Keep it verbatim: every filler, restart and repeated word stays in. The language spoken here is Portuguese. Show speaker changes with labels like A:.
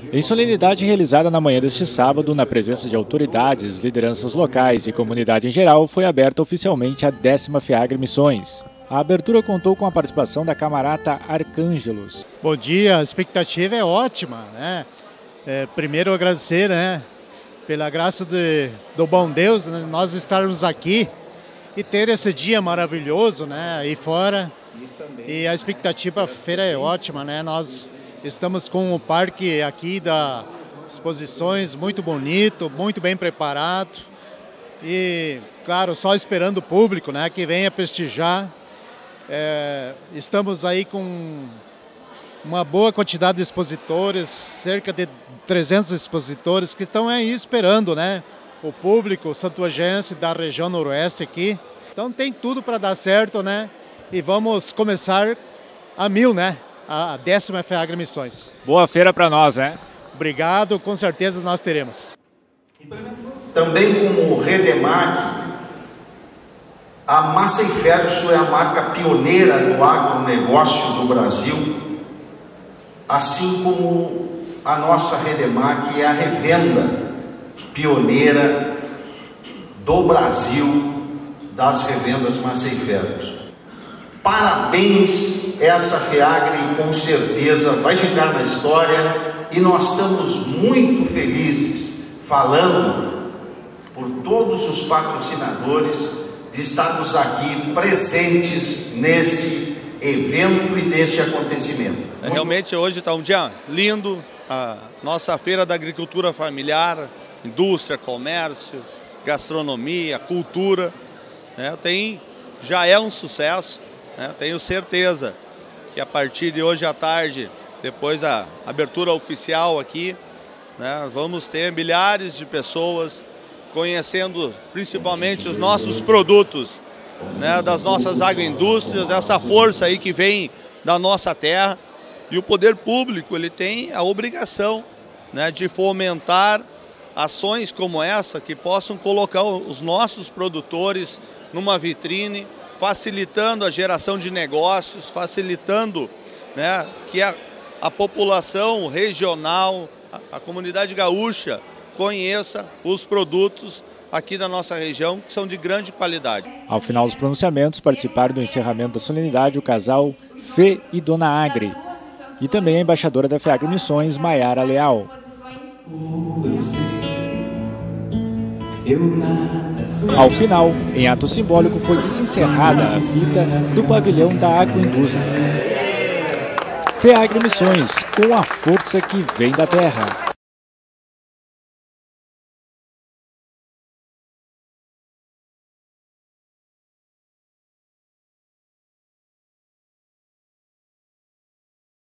A: Em solenidade realizada na manhã deste sábado, na presença de autoridades, lideranças locais e comunidade em geral, foi aberta oficialmente a décima FEAGRE Missões. A abertura contou com a participação da camarata Arcângelos.
B: Bom dia, a expectativa é ótima, né? É, primeiro agradecer, né, pela graça de, do bom Deus, né, nós estarmos aqui e ter esse dia maravilhoso, né, aí fora. E a expectativa da feira é ótima, né? Nós estamos com o parque aqui das exposições muito bonito, muito bem preparado. E, claro, só esperando o público, né, que venha prestigiar. É, estamos aí com uma boa quantidade de expositores, cerca de trezentos expositores que estão aí esperando, né, o público santuagense da região noroeste aqui. Então tem tudo para dar certo, né? E vamos começar a mil, né? A décima FEAGRE Missões.
A: Boa feira para nós, né?
B: Obrigado, com certeza nós teremos.
C: Também como o Redemac, a Massey Ferguson é a marca pioneira do agronegócio do Brasil, assim como a nossa Redemac é a revenda pioneira do Brasil das revendas Massey Ferguson. Parabéns, essa FEAGRE com certeza vai ficar na história e nós estamos muito felizes, falando por todos os patrocinadores, de estarmos aqui presentes neste evento e neste acontecimento.
D: É, realmente hoje está um dia lindo, a nossa feira da agricultura familiar, indústria, comércio, gastronomia, cultura, né, tem, já é um sucesso. É, tenho certeza que a partir de hoje à tarde, depois da abertura oficial aqui, né, vamos ter milhares de pessoas conhecendo principalmente os nossos produtos, né, das nossas agroindústrias, essa força aí que vem da nossa terra. E o poder público ele tem a obrigação, né, de fomentar ações como essa que possam colocar os nossos produtores numa vitrine, facilitando a geração de negócios, facilitando, né, que a, a população regional, a, a comunidade gaúcha conheça os produtos aqui da nossa região, que são de grande qualidade.
A: Ao final dos pronunciamentos, participaram do encerramento da solenidade o casal Fê e Dona Agre, e também a embaixadora da FEAGRE Missões, Maiara Leal. Ao final, em ato simbólico, foi desencerrada a fita do pavilhão da agroindústria. FEAGRE Missões, com a força que vem da terra.